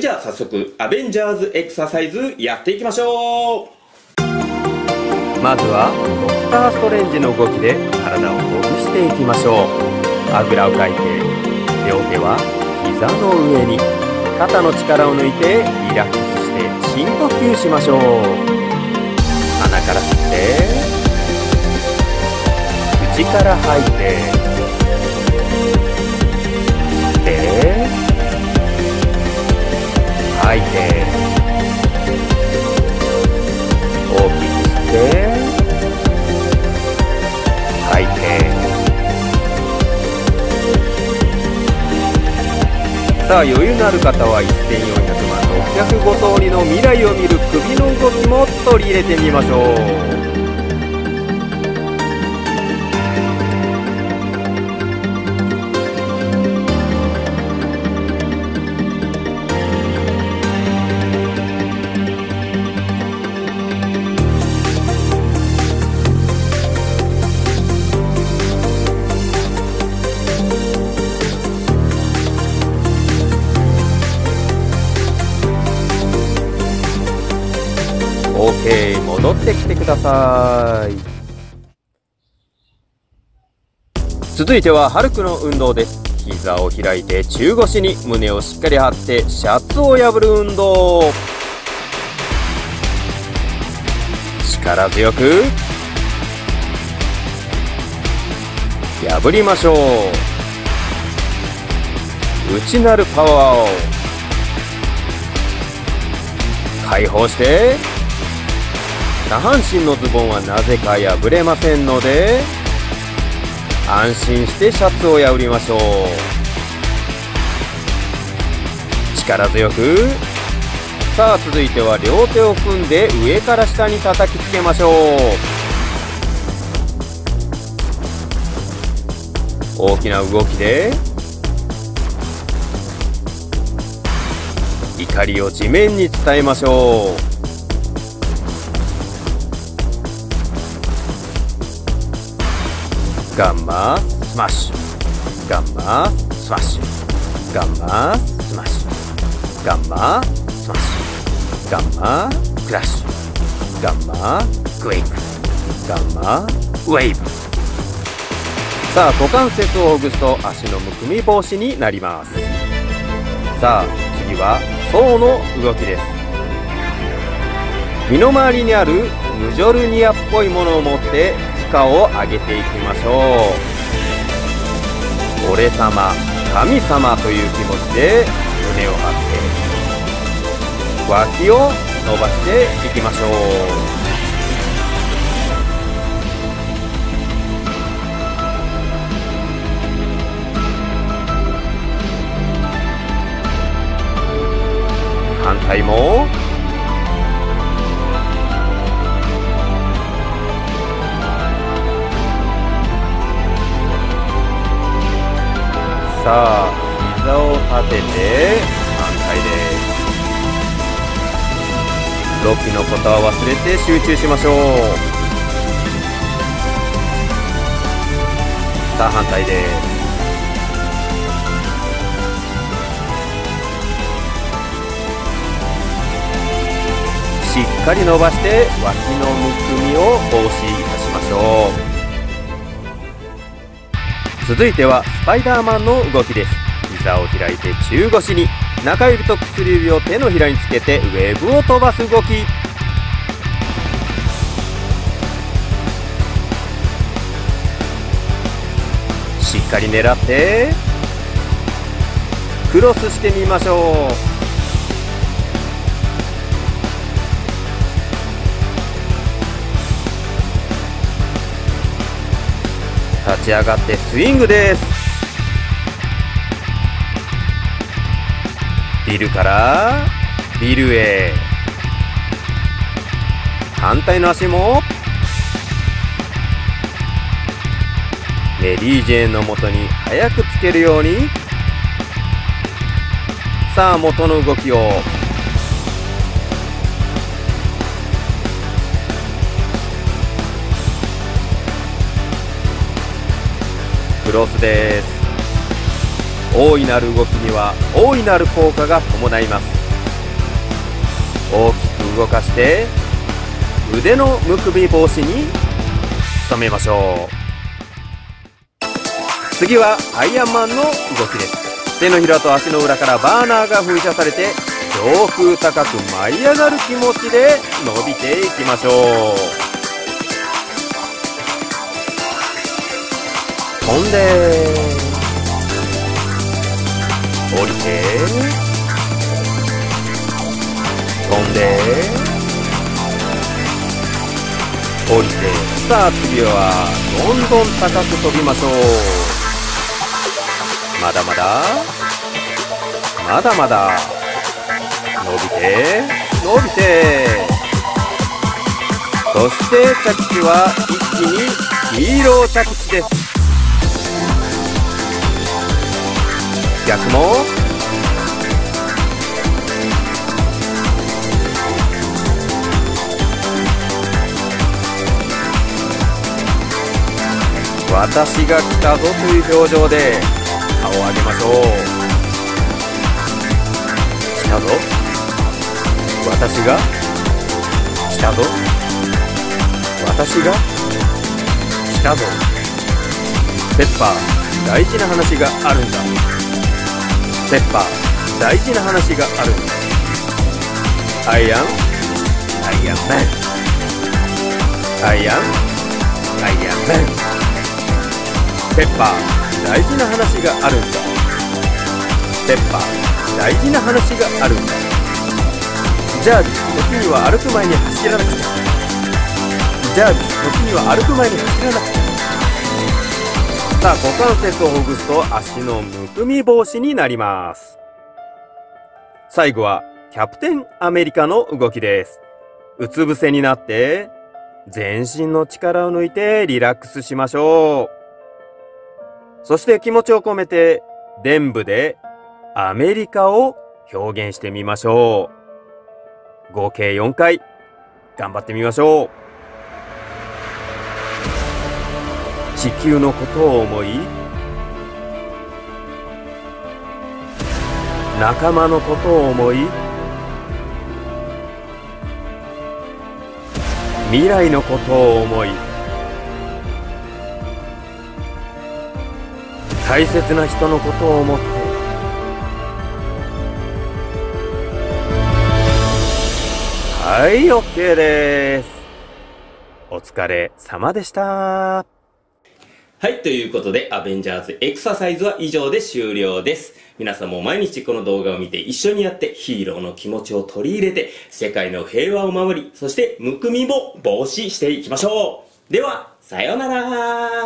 じゃあ早速アベンジャーズエクササイズやっていきましょう。 まずはドクターストレンジの動きで体をほぐしていきましょう。あぐらをかいて両手は膝の上に、肩の力を抜いてリラックスして深呼吸しましょう。鼻から吸って口から吐いて、吸って吐いて、大きく吸って吐いて、さあ余裕のある方は1400万605通りの未来を見る首の動きも取り入れてみましょう。OK、戻ってきてください。続いてはハルクの運動です。膝を開いて中腰に胸をしっかり張ってシャツを破る運動。力強く破りましょう。内なるパワーを解放して、下半身のズボンはなぜか破れませんので、安心してシャツを破りましょう。力強く。さあ続いては両手を組んで上から下に叩きつけましょう。大きな動きで怒りを地面に伝えましょう。ガンマスマッシュ、ガンマスマッシュ、ガンマスマッシュ、ガンマスマッシュ、ガンマクラッシュ、ガンマクエイク、ガンマウェイブ。さあ股関節をほぐすと足のむくみ防止になります。さあ次は層の動きです。身の回りにあるムジョルニアっぽいものを持って負荷を上げていきましょう。俺様、神様という気持ちで胸を張って脇を伸ばしていきましょう。反対もさあ膝を立てて反対です。ロキのことは忘れて集中しましょう。さあ反対です。しっかり伸ばして脇のむくみを防止いたしましょう。続いてはスパイダーマンの動きです。膝を開いて中腰に、中指と薬指を手のひらにつけてウェーブを飛ばす動き。しっかり狙ってクロスしてみましょう。立ち上がってスイングです。ビルからビルへ。反対の足もメリー・ジェーンの元に早くつけるように。さあ元の動きを。クロスです。大いなる動きには大いなる効果が伴います。 大きく動かして腕のむくみ防止に努めましょう。次はアイアンマンの動きです。手のひらと足の裏からバーナーが噴射されて上空高く舞い上がる気持ちで伸びていきましょう。飛んで降りて飛んで降りて、さあ次はどんどん高く飛びましょう。まだまだまだまだ伸びて伸びて、そして着地は一気にヒーロー着地です。逆も私が来たぞという表情で顔を上げましょう。来たぞ、私が来たぞ、私が来たぞ。ペッパー、大事な話があるんだ。ペッパー、大事な話があるんだ。アイアンマン、アイアンマン。ペッパー、大事な話があるんだ。ペッパー、大事な話があるんだ。じゃあ時には歩く前に走らなくちゃ。じゃあ時には歩く前に走らなくちゃ。さあ股関節をほぐすと足のむくみ防止になります。最後はキャプテンアメリカの動きです。うつ伏せになって全身の力を抜いてリラックスしましょう。そして気持ちを込めて臀部でアメリカを表現してみましょう。合計4回頑張ってみましょう。地球のことを思い、仲間のことを思い、未来のことを思い、大切な人のことを思って、はい、OK です。お疲れ様でした。 はい、ということで、アベンジャーズエクササイズは以上で終了です。皆さんも毎日この動画を見て一緒にやってヒーローの気持ちを取り入れて世界の平和を守り、そしてむくみも防止していきましょう。では、さようなら。